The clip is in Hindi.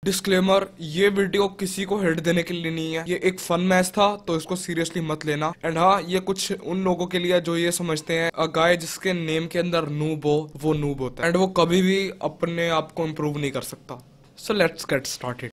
डिस्क्लेमर, ये वीडियो किसी को हिट देने के लिए नहीं है, ये एक फन मैच था तो इसको सीरियसली मत लेना। एंड हाँ, ये कुछ उन लोगों के लिए जो ये समझते हैं अ गाय जिसके नेम के अंदर नूब हो वो नूब होता है एंड वो कभी भी अपने आप को इम्प्रूव नहीं कर सकता। So let's get started.